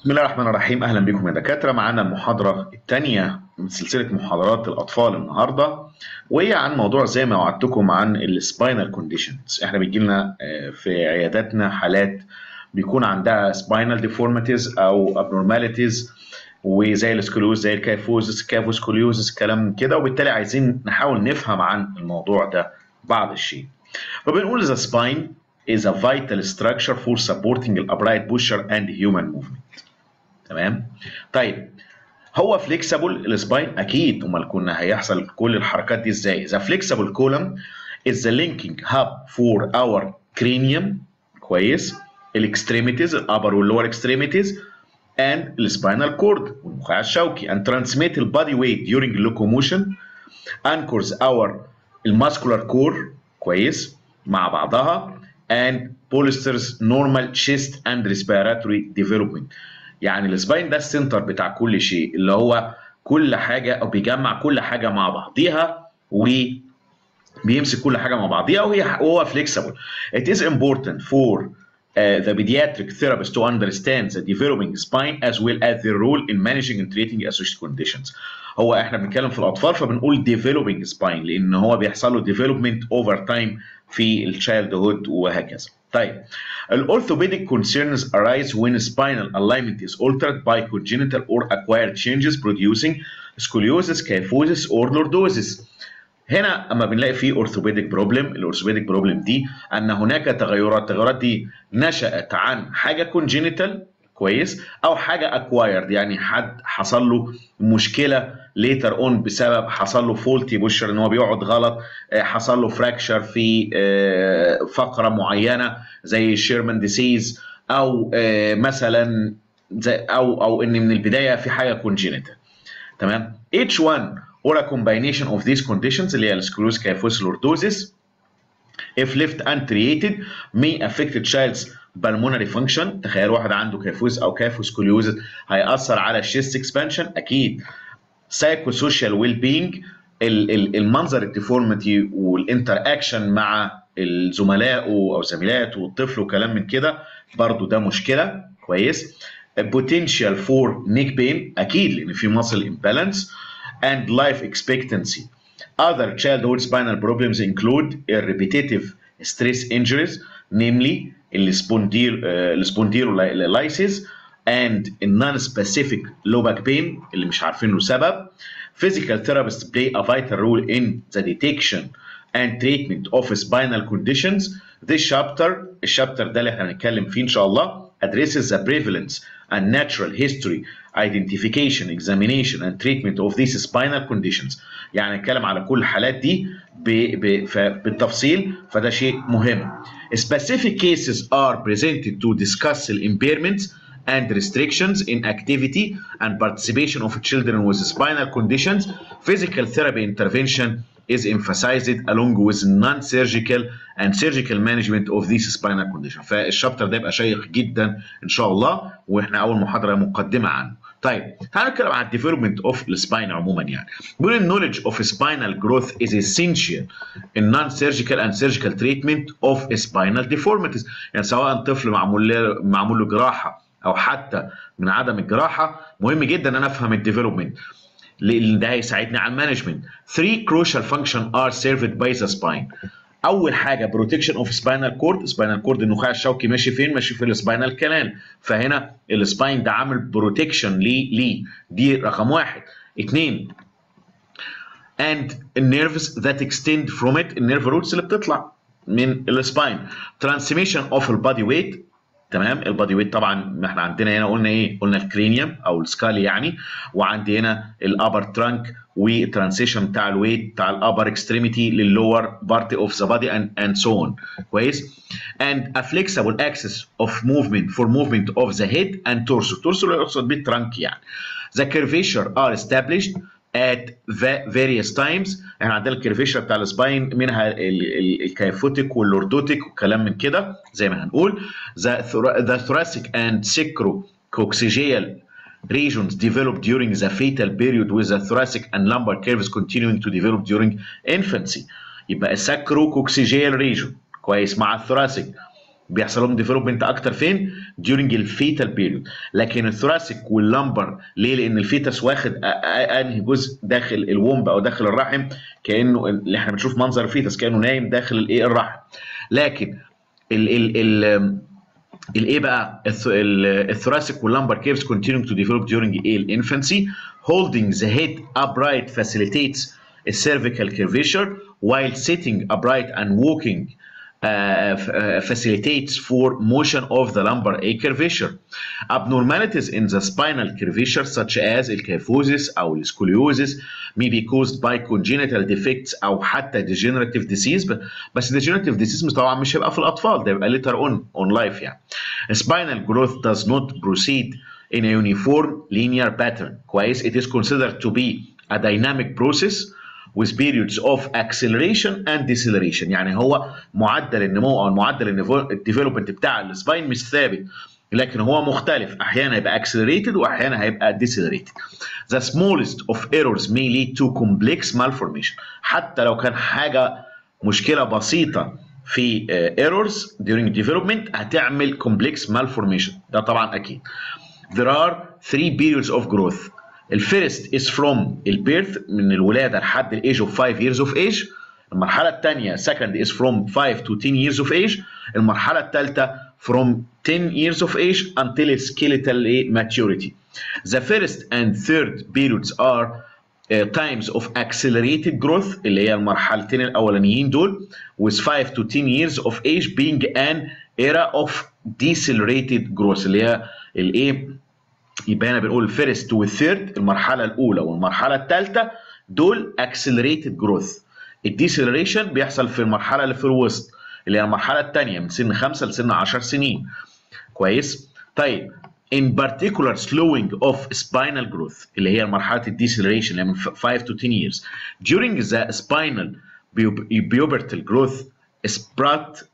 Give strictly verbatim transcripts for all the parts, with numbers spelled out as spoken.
بسم الله الرحمن الرحيم. اهلا بكم يا دكاتره. معانا المحاضره الثانيه من سلسله محاضرات الاطفال النهارده، وهي عن موضوع زي ما وعدتكم عن السباينال كونديشنز. احنا بيجي لنا في عياداتنا حالات بيكون عندها سباينال ديفورميتيز او ابنورماليتيز، وزي السكوليوز زي الكايفوزس كافوسكوليوزس كلام كده، وبالتالي عايزين نحاول نفهم عن الموضوع ده بعض الشيء. فبنقول the spine is a vital structure for supporting the upright posture and human movement. تمام. طيب هو فليكسبل السباين؟ اكيد، امال كنا هيحصل كل الحركات دي ازاي؟ The flexible column is the linking hub for our cranium، كويس، الاكستريميتيز الابر واللور اكستريميتيز and السباينال كورد والنخاع الشوكي and transmit the body weight during locomotion anchors our muscular core، كويس، مع بعضها and bolsters normal chest and respiratory development. يعني السباين ده السنتر بتاع كل شيء، اللي هو كل حاجه او بيجمع كل حاجه مع بعضيها وبيمسك كل حاجه مع بعضيها، وهي وهو فليكسبل. It is important for uh, the pediatric therapist to understand the developing spine as well as their role in managing and treating associated conditions. هو احنا بنتكلم في الاطفال فبنقول developing spine لان هو بيحصل له development over time في الشايلد هود وهكذا. طيب الاورثوبيديك concerns arise when spinal alignment is altered by congenital or acquired changes producing scoliosis, kyphosis or lordosis. هنا اما بنلاقي في اورثوبيديك بروبلم، الاورثوبيديك بروبلم دي ان هناك تغيرات، التغيرات دي نشأت عن حاجه كونجينيتال، كويس، او حاجه اكوايرد، يعني حد حصل له مشكله ليتر اون بسبب حصل له فولتي بوشر ان هو بيقعد غلط، حصل له فراكشر في فقره معينه زي شيرمان ديسيز، او مثلا زي او او ان من البدايه في حاجه كونجينيتال. تمام. each one or a combination of these conditions اللي هي السكلوز كايفوس لوردوزيس if left untreated may affect the child's pulmonary function. تخيل واحد عنده كايفوس او كايفوسكوليوزيس هيأثر على الشيست اكسبانشن اكيد. psychosocial well being، المنظر الديفورميتي والانتر اكشن مع الزملاء او زميلاته والطفل وكلام من كده، برضو ده مشكله، كويس. potential for neck pain اكيد لان في muscle imbalance and life expectancy. Other childhood spinal problems include repetitive stress injuries, namely spondylolysis and non-specific low back pain اللي مش عارفين له سبب. Physical therapists play a vital role in the detection and treatment of spinal conditions. This chapter الشابتر ده اللي احنا هنتكلم فيه ان شاء الله addresses the prevalence and natural history, identification, examination and treatment of these spinal conditions. يعني نتكلم على كل الحالات دي ب... ب... بالتفصيل، فده شيء مهم. Specific cases are presented to discuss the impairments and restrictions in activity and participation of children with spinal conditions. Physical therapy intervention is emphasized along with non-surgical and surgical management of these spinal conditions. فالشابتر ده يبقى شيق جدا ان شاء الله، واحنا اول محاضره مقدمه عنه. طيب تعالوا نتكلم عن الديفلوبمنت اوف السباين عموما. يعني بيقول النولج اوف سباينال جروث is essential in non-surgical and surgical treatment of spinal deformities. يعني سواء طفل معمول له معمول له جراحه او حتى من عدم الجراحه، مهم جدا ان انا افهم الديفلوبمنت لان ده هيساعدني على المانجمنت. three crucial functions are served by the spine. اول حاجه بروتكشن اوف سباينال كورد. سباينال كورد النخاع الشوكي ماشي فين؟ ماشي في السباينال كانال، فهنا السباين ده عامل بروتكشن ليه ليه دي رقم واحد. اثنين and nerves that extend from it، النيرف روتس اللي بتطلع من السباين. transmission of the body weight. تمام. البادي ويت طبعا ما احنا عندنا هنا قلنا ايه؟ قلنا الكرينيوم او السكال يعني، وعندي هنا الابر ترانك والترانسيشن بتاع الويت بتاع الابر اكستريميتي للور بارت اوف ذا بادي اند سو اون، كويس. and a flexible axis of movement for movement of the head and torso. torso اللي يقصد بيه الترانك يعني. the curvature are established at various times. احنا عندنا الكيرفيشر بتاع السباين منها الكايفوتيك واللوردوتيك وكلام من كده زي ما هنقول. the, the thoracic and sacrococcygeal regions develop during the fetal period with the thoracic and lumbar curves continuing to develop during infancy. يبقى الساكروكوكسيجيال ريجون كويس مع الثوراسيك بيحصل لهم ديفلوبمنت اكتر فين؟ during الفيتال بيريود. لكن الثوراسيك واللمبر ليه؟ لان الفيتس واخد انهي جزء داخل الومب او داخل الرحم، كانه اللي احنا بنشوف منظر الفيتس كانه نايم داخل الايه الرحم. لكن ال ال ال الايه بقى الثوراسيك واللمبر كيرفز continuing to develop during الانفانسي. holding the head upright facilitates a cervical curvature while sitting upright and walking uh, uh, facilitates for motion of the lumbar a curvature. Abnormalities in the spinal curvature such as الكيفوزيس او السكوليوزيس may be caused by congenital defects او حتى degenerative disease. بس degenerative disease طبعا مش هيبقى في الاطفال، ده يبقى later on on life يعني. Spinal growth does not proceed in a uniform linear pattern. كويس. It is considered to be a dynamic process with periods of acceleration and deceleration. يعني هو معدل النمو او معدل الديفلوبمنت بتاع السباين مش ثابت، لكن هو مختلف، احيانا هيبقى accelerated واحيانا هيبقى decelerated. The smallest of errors may lead to complex malformation. حتى لو كان حاجه مشكله بسيطه في errors during development هتعمل complex malformation، ده طبعا اكيد. There are three periods of growth. الفيرست is from البيرث من الولاده لحد الايج of five years of age. المرحله الثانيه second is from five to ten years of age. المرحله الثالثه from ten years of age until skeletal maturity. The first and third periods are uh, times of accelerated growth اللي هي المرحلتين الاولانيين دول with five to ten years of age being an era of decelerated growth اللي هي الايه، يبقى هنا بنقول الفيرست والثيرد المرحله الاولى والمرحله الثالثه دول accelerated growth. الديسلريشن بيحصل في المرحله اللي في الوسط اللي هي المرحله الثانيه من سن خمسه لسن عشر سنين. كويس. طيب in particular slowing of spinal growth اللي هي مرحله الديسلريشن اللي من five to ten years during the spinal pubertal growth sprat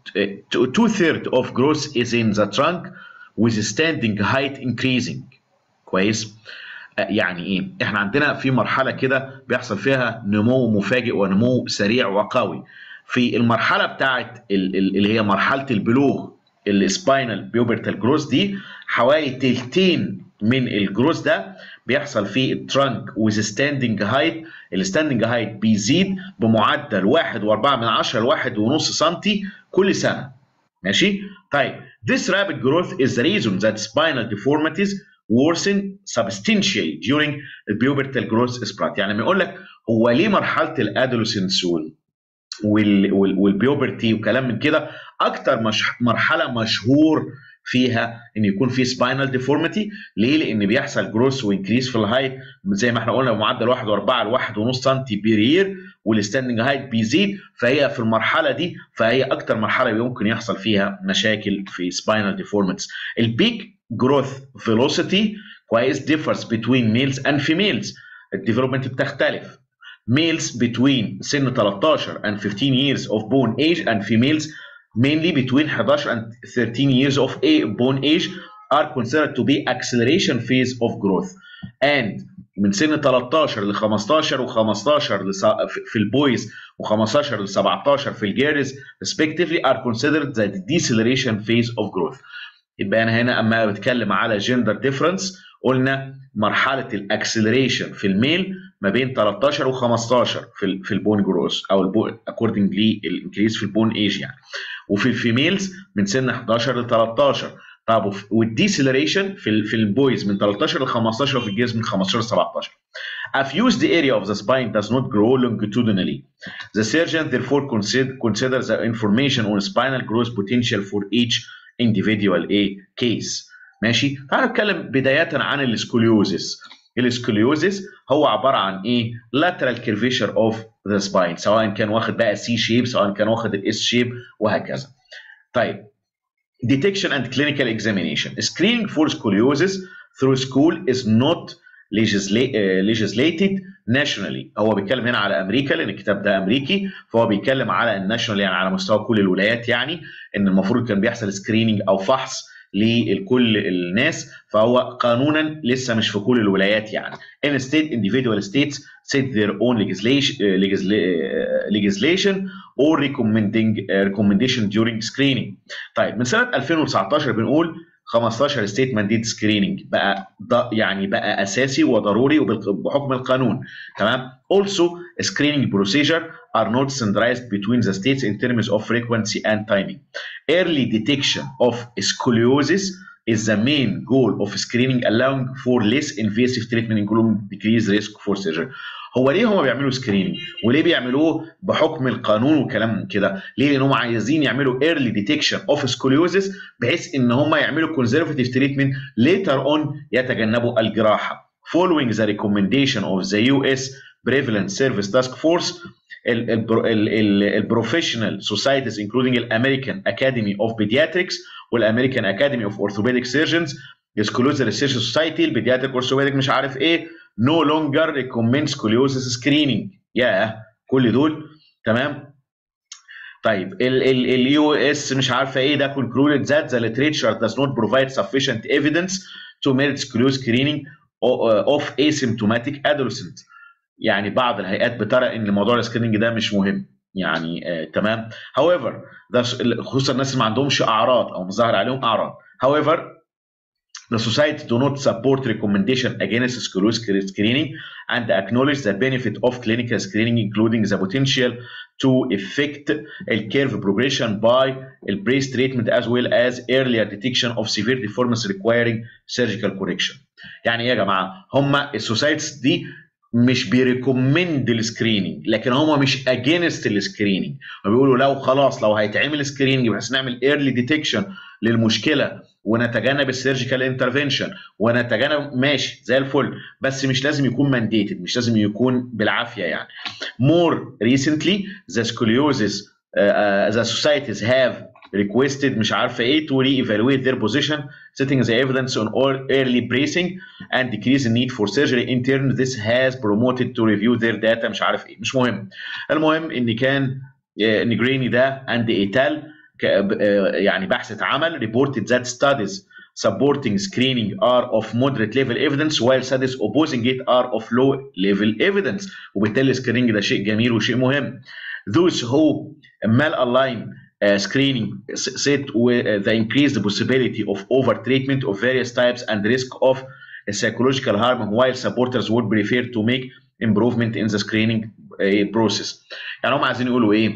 two thirds of growth is in the trunk with standing height increasing. كويس. يعني ايه؟ احنا عندنا في مرحله كده بيحصل فيها نمو مفاجئ ونمو سريع وقوي. في المرحله بتاعت اللي هي مرحله البلوغ السباينال بيوبرتال جروث دي حوالي تلتين من الجروث ده بيحصل في الترانك with standing height. الستاندنج هايت بيزيد بمعدل واحد وأربعة من عشرة لواحد ونص سنتي كل سنه. ماشي؟ طيب this rapid growth is the reason that spinal deformities worsen substantially during the pubertal growth spurt. يعني بيقول لك هو ليه مرحله الادوليسنس وال والبيوبرتي وكلام من كده اكتر مش مرحله مشهور فيها ان يكون في سباينال ديفورميتي. ليه؟ لان بيحصل جروث وانكريس في الهايت زي ما احنا قلنا بمعدل واحد وأربعة لواحد ونص سنتي بير يير، والستاندنج هايت بيزيد. فهي في المرحله دي فهي اكتر مرحله يمكن يحصل فيها مشاكل في سباينال ديفورميتيز. البيك جروث فيلوسيتي كويس differs between males and females. الديفلوبمنت بتختلف. males between سن تلتاشر and fifteen years of bone age and females mainly between eleven and thirteen years of bone age are considered to be acceleration phase of growth. and من سن تلتاشر ل خمستاشر و15 في البويز و15 ل سبعتاشر في الجيرلز respectively are considered the deceleration phase of growth. يبقى انا هنا اما بتكلم على gender difference قلنا مرحله الاكسلريشن في الميل ما بين تلتاشر و خمستاشر في في البون جروث او البون اكوردنجلي الانكريس في البون ايج يعني، وفي الفيميلز من سن حداشر ل تلتاشر. طب والديسلريشن في في البويز من تلتاشر ل خمستاشر وفي الجيرلز من خمستاشر ل سبعتاشر. A fused area of the spine does not grow longitudinally. The surgeon therefore consider considers the information on spinal growth potential for each individual A case. ماشي. تعالى نتكلم بداية عن السكوليوزيس. السكوليوزيس هو عبارة عن ايه؟ lateral curvature of the spine، سواء كان واخد بقى C shape سواء كان واخد ال S shape وهكذا. طيب detection and clinical examination. Screening for scoliosis through school is not legislated nationally. هو بيتكلم هنا على امريكا لان الكتاب ده امريكي، فهو بيتكلم على الناشونال يعني على مستوى كل الولايات، يعني ان المفروض كان بيحصل سكريننج او فحص لكل الناس، فهو قانونا لسه مش في كل الولايات يعني. In state individual states set their own legislation legislation or recommending recommendation during screening. طيب من سنة ألفين وتسعتاشر بنقول خمستاشر ستيت مانديت سكريننج بقى يعني بقى اساسي وضروري وبحكم القانون. تمام. Also screening procedure are not standardized between the states in terms of frequency and timing. Early detection of scoliosis is the main goal of screening, allowing for less invasive treatment including decreased risk for surgery. هو ليه هم بيعملوا سكريننج وليه بيعملوه بحكم القانون وكلام كده؟ ليه؟ لان هم عايزين يعملوا early detection of scoliosis بحيث ان هم يعملوا conservative treatment later on يتجنبوا الجراحه. Following the recommendation of the يو إس Prevalence Service Task Force, البروفيشنال societies including الامريكان Academy of Pediatrics والامريكان Academy of Orthopedic Surgeons, السكوليوزيس ريسيرش سوسايتي، البيدياتريك اورثوبيديك مش عارف ايه، no longer recommend scoliosis screening. يا كل دول. تمام. طيب اليو اس مش عارفه ايه ده concluded that the literature does not provide sufficient evidence to merit scoliosis screening of asymptomatic adolescents. يعني بعض الهيئات بترى ان موضوع السكريننج ده مش مهم يعني. آه تمام. however ده خصوصا الناس اللي ما عندهمش اعراض او مظهر عليهم اعراض. however the society do not support recommendation against scoliosis screening and acknowledge the benefit of clinical screening including the potential to affect the curve progression by the brace treatment as well as earlier detection of severe deformity requiring surgical correction. يعني ايه يا جماعه؟ هم السوسايتيز دي مش بيريكومند السكريننج لكن هم مش اجينست السكريننج، بيقولوا لو خلاص لو هيتعمل سكريننج بحيث نعمل ايرلي ديتكشن للمشكله ونتجنب السيرجيكال انترفنشن ونتجنب ماشي زي الفل، بس مش لازم يكون مانديتد، مش لازم يكون بالعافيه يعني. More recently the scoliosis uh, uh, the societies have requested مش عارفه ايه to re-evaluate their position setting the evidence on all early bracing and decrease the need for surgery. In turn this has promoted to review their data مش عارف ايه، مش مهم. المهم ان كان نيجريني ده اند ايتال يعني بحث عمل reported that studies supporting screening are of moderate level evidence while studies opposing it are of low level evidence. وبالتالي السكريننج ده شيء جميل وشيء مهم. Those who malalign Uh, screening said with uh, the increased possibility of over-treatment of various types and risk of uh, psychological harm, while supporters would prefer to make improvement in the screening uh, process. يعني هم عايزين يقولوا ايه؟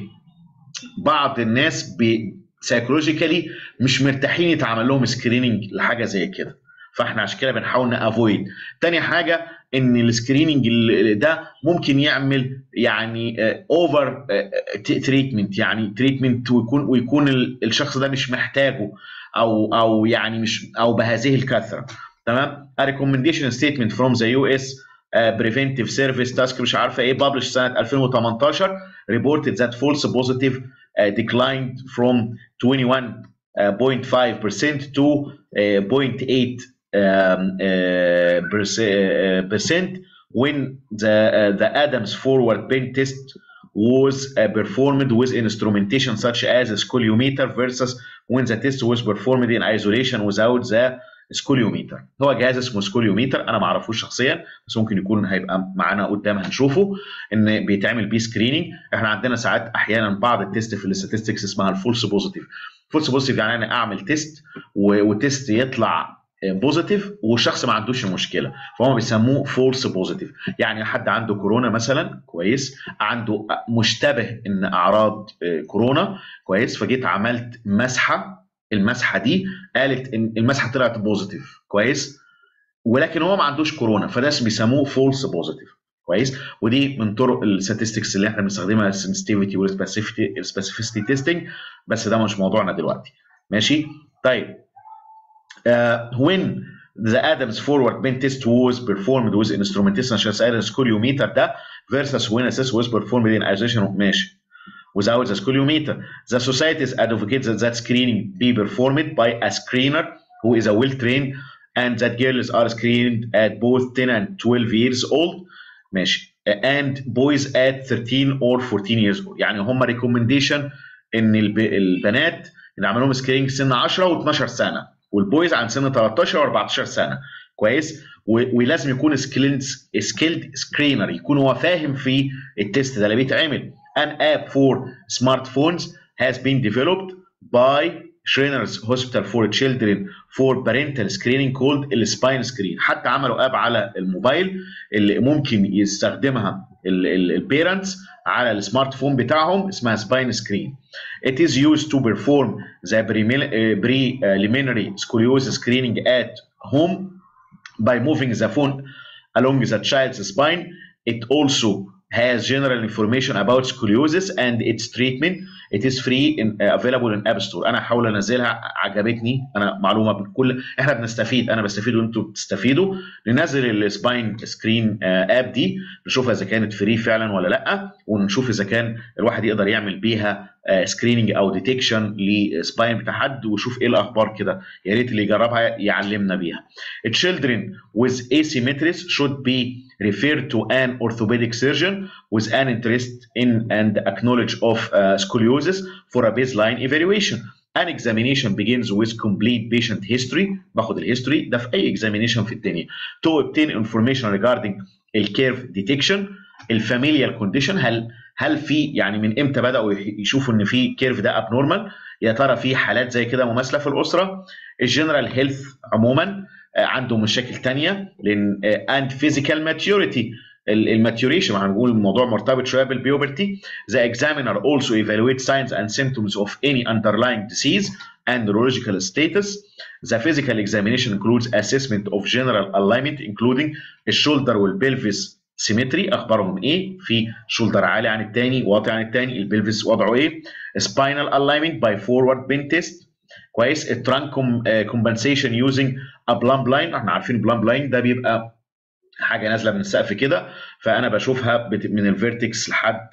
بعض الناس psychologically مش مرتاحين يتعمل لهم سكريننج لحاجه زي كده، فاحنا عشان كده بنحاول نافويد. تاني حاجه ان السكريننج ده ممكن يعمل يعني اوفر تريتمنت، يعني تريتمنت ويكون ويكون الشخص ده مش محتاجه او او يعني مش او بهذه الكثره. تمام. A recommendation statement from the يو إس uh, Preventive Service Task مش عارفه ايه published سنه ألفين وتمنتاشر reported that false positive uh, declined from twenty-one point five percent to uh, zero point eight Um, uh, percent when the uh, the Adams forward bend test was uh, performed with instrumentation such as a scoliometer versus when the test was performed in isolation without the scoliometer. هو جهاز اسمه سكوليوميتر، انا ما اعرفوش شخصيا بس ممكن يكون هيبقى معانا قدام هنشوفه ان بيتعمل بيه سكريننج. احنا عندنا ساعات احيانا بعض التست في الاستاتستكس اسمها الفولس بوزيتيف. فولس بوزيتيف يعني انا اعمل تيست وتيست يطلع بوزيتيف والشخص ما عندوش مشكله، فهم بيسموه فولس بوزيتيف. يعني حد عنده كورونا مثلا كويس، عنده مشتبه ان اعراض كورونا كويس، فجيت عملت مسحه، المسحه دي قالت ان المسحه طلعت بوزيتيف كويس، ولكن هو ما عندوش كورونا، فده بيسموه فولس بوزيتيف كويس. ودي من طرق الستاتستكس اللي احنا بنستخدمها السنسيتيفيتي والسبيسيفيستي تيستنج، بس ده مش موضوعنا دلوقتي. ماشي. طيب Uh, when the Adams forward bend test was performed with instrumentation such as scoliometer ده versus when a test was performed in isolation ماشي without the scoliometer, the societies advocate that, that screening be performed by a screener who is a well trained and that girls are screened at both ten and twelve years old ماشي and boys at thirteen or fourteen years old. يعني هم recommendation ان البنات اللي عملوا لهم سكريننج سن عشرة و12 سنه والبويز عن سن تلتاشر واربعتاشر سنه. كويس. ولازم يكون سكيلد سكيلد سكرينر، يكون هو فاهم في التست ده اللي بيتعمل. An app for smartphones has been developed by Schreiner's Hospital for Children for parental screening called السباين سكرين. حتى عملوا اب على الموبايل اللي ممكن يستخدمها البيرنتس على السمارت فون بتاعهم، اسمها سباين سكرين. It is used to perform the preliminary scoliosis screening at home by moving the phone along the child's spine. It also has general information about scoliosis and its treatment. It is free in, uh, available in App Store. انا هحاول انزلها، عجبتني انا معلومه بكل، احنا بنستفيد، انا بستفيد وانتم بتستفيدوا. ننزل السباين سكرين اب دي، نشوفها اذا كانت فري فعلا ولا لا، ونشوف اذا كان الواحد يقدر يعمل بيها سكريننج او ديتكشن لسباين بتاع حد، وشوف ايه الاخبار كده. يا ريت اللي يجربها يعلمنا بيها. Children with asymmetries should be referred to an orthopedic surgeon with an interest in and a knowledge of uh, scoliosis for a baseline evaluation. An examination begins with complete patient history. باخد الهيستوري ده في اي examination في الدنيا. To obtain information regarding الكيرف detection. الفاميليال كونديشن، هل هل في يعني من امتى بداوا يشوفوا ان في كيرف ده ابنورمال؟ يا ترى في حالات زي كده مماثله في الاسره؟ الجنرال هيلث عموما عنده مشاكل ثانيه، لان اند فيزيكال ماتيوريتي، الماتيوريشن هنقول الموضوع مرتبط شويه بالبيوبرتي. The examiner also evaluates signs and symptoms of any underlying disease and neurological status. The physical examination includes assessment of general alignment including الشولدر والبلفس سيمتري، اخبارهم ايه؟ في شولدر عالي عن الثاني، واطي عن الثاني، البلفس وضعه ايه؟ spinal alignment by forward bend test. كويس. الترانك كومبنسيشن يوزنج ا بلامب لاين، احنا عارفين البلامب لاين ده بيبقى حاجه نازله من السقف كده، فانا بشوفها من الفيرتكس لحد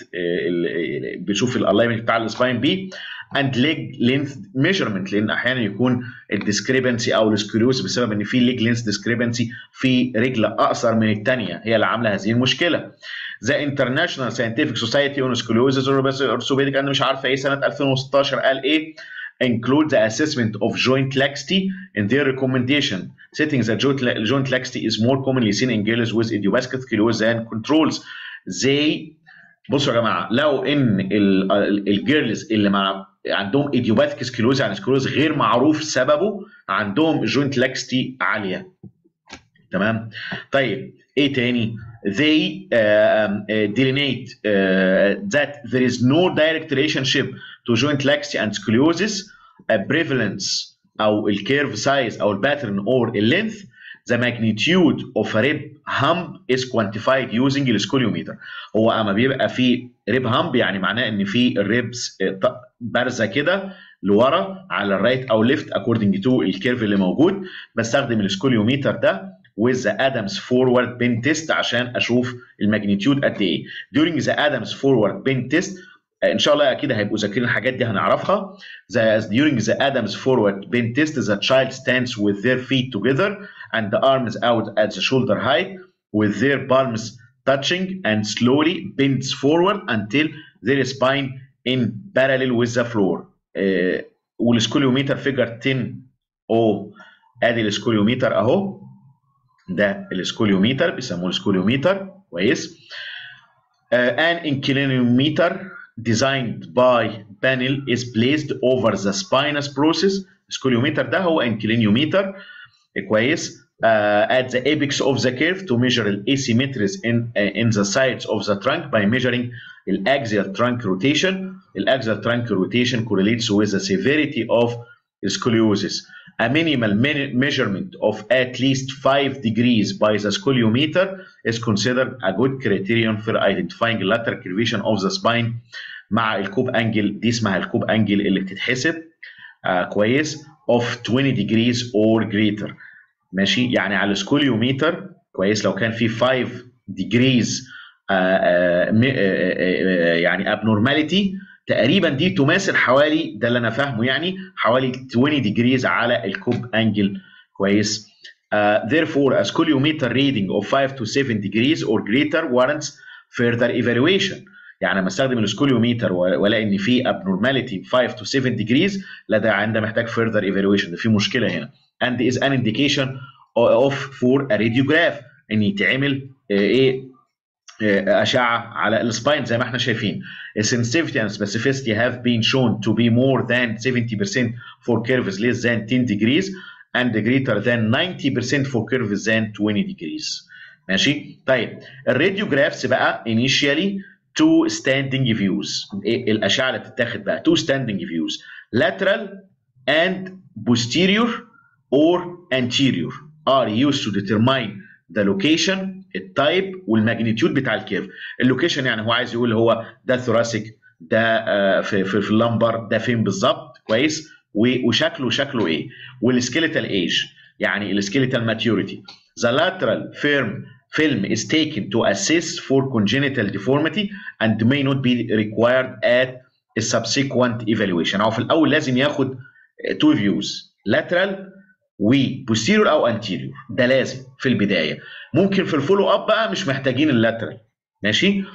بشوف الالاينمنت بتاع السباين بي. اند ليج لينث ميجرمنت، لان احيانا يكون الديسكريبنسي او السكليوز بسبب ان في ليج لينث ديسكريبنسي في رجل اقصر من الثانيه هي اللي عامله هذه المشكله. The International Scientific Society on Scoliosis Orthopedic انا مش عارفه ايه سنه ألفين وستاشر قال ايه include the assessment of joint laxity in their recommendation, stating that joint laxity is more commonly seen in girls with idiopathic scoliosis than controls. They بصوا يا جماعه، لو ان الجيرلز اللي مع عندهم idiopathic scoliosis يعني سكلوز غير معروف سببه عندهم joint laxity عاليه. تمام. طيب ايه تاني؟ they uh, uh, delineate uh, that there is no direct relationship to joint laxity and scoliosis, a prevalence او الكيرف سايز او الباترن or اللينث. The magnitude of a rib hump is quantified using السكوليوميتر. هو اما بيبقى في rib hump يعني معناه ان في الريبس بارزه كده لورا على الرايت او ليفت according to الكيرف اللي موجود، بستخدم السكوليوميتر ده with the Adams forward bend test عشان اشوف الماجنتيود قد ايه. during the Adams forward bend test ان شاء الله اكيد هيبقوا ذاكرين الحاجات دي هنعرفها. the, during the Adams forward bend test the child stands with their feet together and the arms out at the shoulder height with their palms touching and slowly bends forward until their spine in parallel with the floor. uh, والسكوليوميتر فيجر عشرة او ادي السكوليوميتر اهو، ده السكوليوميتر بيسموه السكوليوميتر. كويس. uh, an inclinometer designed by panel is placed over the spinous process. السكوليوميتر ده هو inclinometer. كويس. uh, at the apex of the curve to measure the asymmetries in uh, in the sides of the trunk by measuring the axial trunk rotation. The axial trunk rotation correlates with the severity of scoliosis. A minimal measurement of at least five degrees by the scoliometer is considered a good criterion for identifying lateral curvature of the spine. مع الكوب انجل دي اسمها الكوب انجل اللي بتتحسب آه كويس of twenty degrees or greater. ماشي. يعني على السكوليوميتر كويس لو كان في five degrees آه آه آه يعني abnormality تقريبا دي تماثل حوالي، ده اللي انا فاهمه يعني حوالي twenty degrees على الكوب انجل. كويس. uh, therefore a scoliometer reading of five to seven degrees or greater warrants further evaluation. يعني لما استخدم السكوليوميتر والاقي ان في abnormality five to seven degrees لا ده عندها محتاج further evaluation، ده في مشكله هنا. and is an indication of for a radiograph ان يتعمل ايه اشعه على السباين زي ما احنا شايفين. Sensitivity and specificity have been shown to be more than seventy percent for curves less than ten degrees and greater than ninety percent for curves than twenty degrees. ماشي. طيب الراديوجرافز بقى initially two standing views. الاشعه اللي بتتاخد بقى two standing views lateral and posterior or anterior are used to determine the location التايب والماجنتيود بتاع الكيرف. اللوكيشن يعني هو عايز يقول هو ده الثوراسيك ده في في, في اللمبر ده فين بالظبط كويس وشكله شكله ايه. والسكيليتال ايج يعني السكيليتال ماتيوريتي. The lateral firm film is taken to assess for congenital deformity and may not be required at a subsequent evaluation. هو في الاول لازم ياخد two views lateral وبوستيريور او انتيريور ده لازم في البدايه. ممكن في الفولو اب بقى مش محتاجين اللاترال ماشي.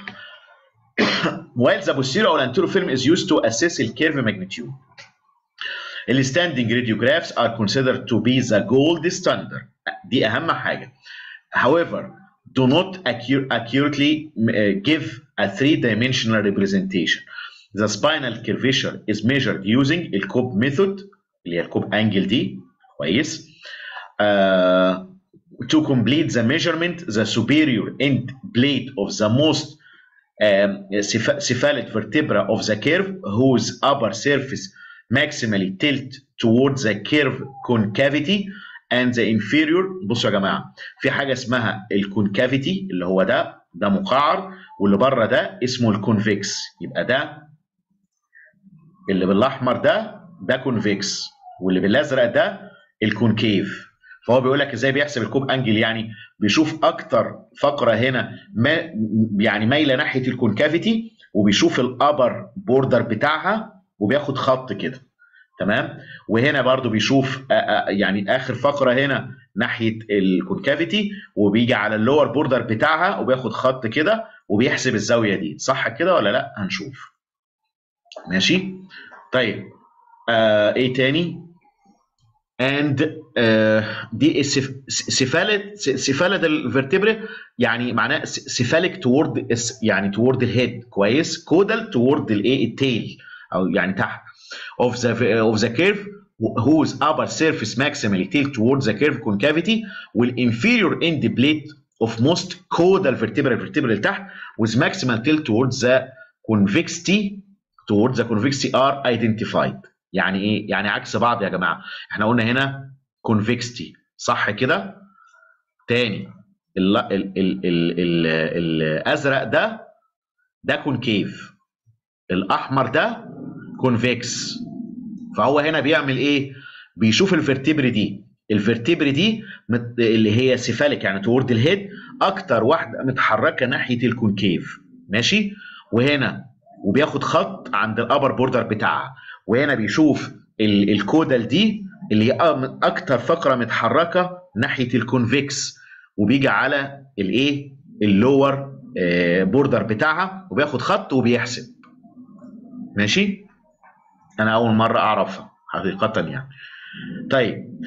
while the posterior or anterior film is used to assess the curve magnitude. The standing radiographs are considered to be the gold standard. دي اهم حاجه. However, do not accurately give a three-dimensional representation. The spinal curvature is measured using الكوب method اللي هي الكوب انجل دي كويس. uh, to complete the measurement the superior end plate of the most um, cephalid vertebra of the curve whose upper surface maximally tilt towards the curve concavity and the inferior. بصوا يا جماعه في حاجه اسمها الكونكافيتي اللي هو ده ده مقعر واللي بره ده اسمه الكونفكس. يبقى ده اللي بالاحمر ده ده كونفكس واللي بالازرق ده الكونكيف. فهو بيقول لك ازاي بيحسب الكوب انجل يعني بيشوف اكتر فقره هنا ما يعني مايله ناحيه الكونكافيتي وبيشوف الابر بوردر بتاعها وبياخد خط كده تمام. وهنا برضو بيشوف يعني اخر فقره هنا ناحيه الكونكافيتي وبيجي على اللور بوردر بتاعها وبياخد خط كده وبيحسب الزاويه دي. صح كده ولا لا؟ هنشوف ماشي. طيب آه ايه تاني؟ and uh, دي سيفاليد سيفاليد الفرتبري يعني معناه سيفاليك تورد يعني تورد الهيد كويس. كودال تورد الايه التيل او يعني تحت of the of the curve whose upper surface maximally tilt towards the curve concavity والinferior end plate of most caudal vertebral vertebral تحت with maximal tilt towards the convexity towards the convexity are identified. يعني ايه؟ يعني عكس بعض يا جماعه. احنا قلنا هنا كونفكستي صح كده؟ تاني ال ال ال ال ال الازرق ده ده كونكيف الاحمر ده كونفكس. فهو هنا بيعمل ايه؟ بيشوف الفرتبري دي الفرتبري دي اللي هي سيفاليك يعني تورد الهيد اكتر واحده متحركه ناحيه الكونكيف ماشي. وهنا وبياخد خط عند الابر بوردر بتاعها. وهنا بيشوف الكودال دي اللي هي اكتر فقره متحركه ناحيه الكونفكس وبيجي على الايه اللور بوردر بتاعها وبياخد خط وبيحسب ماشي. انا اول مره اعرفها حقيقه يعني. طيب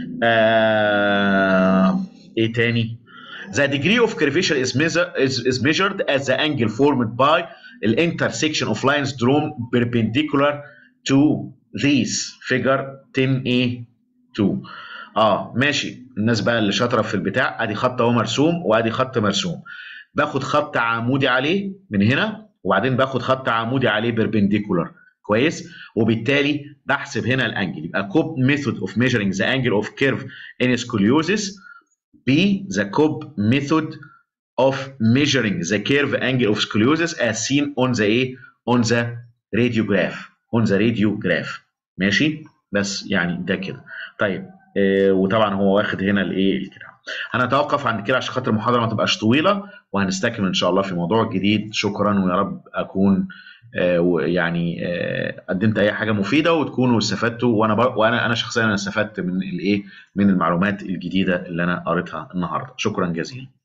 آه... ايه تاني؟ The degree of curvature is, measure, is, is measured as the angle formed by the intersection of lines drawn perpendicular to these figure ten A two. اه ماشي. الناس بقى اللي شاطره في البتاع ادي خط اهو مرسوم وادي خط مرسوم. باخد خط عمودي عليه من هنا وبعدين باخد خط عمودي عليه بيربنديكولار كويس. وبالتالي بحسب هنا الانجل. يبقى كوب ميثود اوف measuring the angle of curve in scoliosis B the Cobb method of measuring the curve angle of scoliosis as seen on the A on the radiograph on the radiograph ماشي. بس يعني ده كده. طيب آه وطبعا هو واخد هنا الايه الكلام. هنتوقف عند كده عشان خاطر المحاضره ما تبقاش طويله وهنستكمل ان شاء الله في موضوع جديد. شكرا ويا رب اكون آه يعني آه قدمت اي حاجه مفيده وتكونوا استفدتوا. وانا وانا انا شخصيا انا استفدت من الايه من المعلومات الجديده اللي انا قريتها النهارده. شكرا جزيلا.